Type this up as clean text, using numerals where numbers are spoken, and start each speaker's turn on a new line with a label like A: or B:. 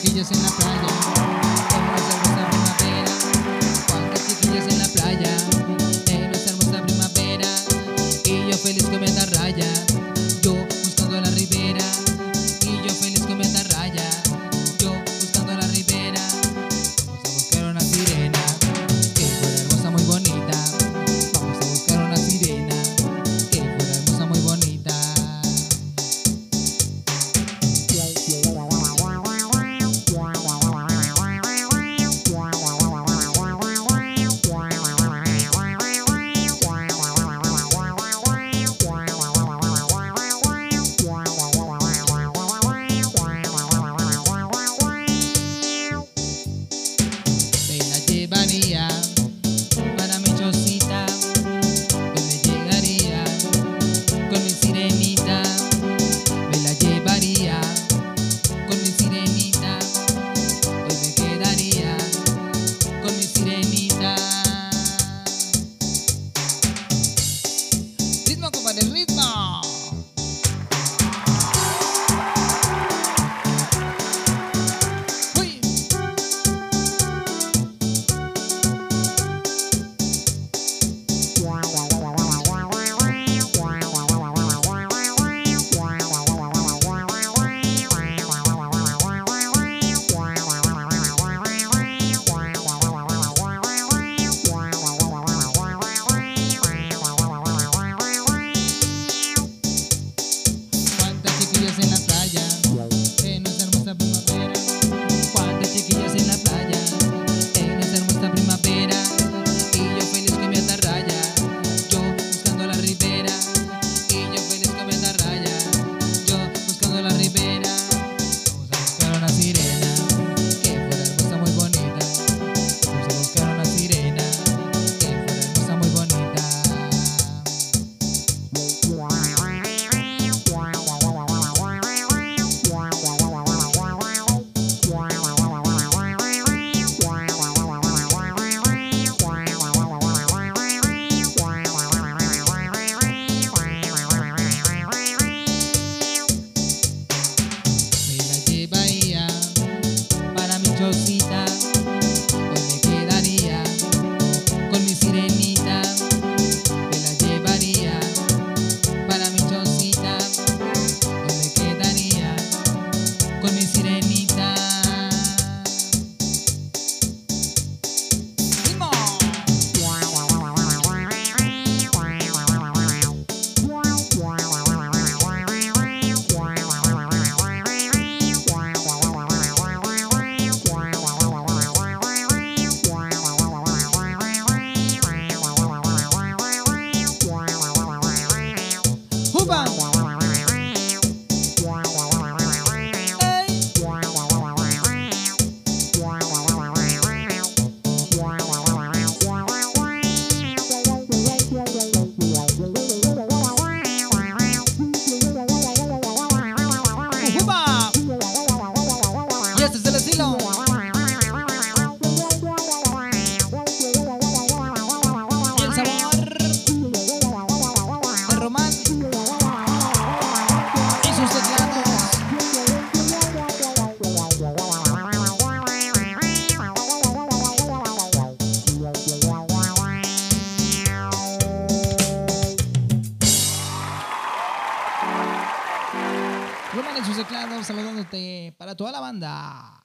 A: chiquillos en la playa, en nuestra hermosa primavera. Cuántas chiquillas en la playa, en nuestra hermosa primavera. Y yo feliz con mi atarraya, yo buscando la ribera. Y yo feliz con mi atarraya, yo buscando la ribera. Vamos a buscar una sirena, que fuera hermosa muy bonita. Vamos a buscar una sirena, que fuera hermosa muy bonita. Llevaría para mi chocita, pues me llegaría con mi sirenita. Me la llevaría con mi sirenita, hoy me quedaría con mi sirenita. Ritmo, compadre, ritmo. Chiquillas en la playa, en nuestra hermosa primavera. Cuántas chiquillas en la playa, en nuestra hermosa primavera. Y yo feliz con mi atarraya, yo buscando la ribera. Y yo feliz con mi atarraya, yo buscando la ribera. Vamos a buscar una sirena, que fuera hermosa muy bonita. Vamos a buscar una sirena, que fuera hermosa muy bonita. Llevaría para mi chocita, hoy me quedaría con mi sirenita. Me la llevaría para mi chocita, hoy me quedaría con mi sirenita. ¡Ritmo! ¡Upa! ¡Upa! Y este es el estilo. Y el sabor de Román y sus teclados. Román y sus teclados saludándote para toda la banda.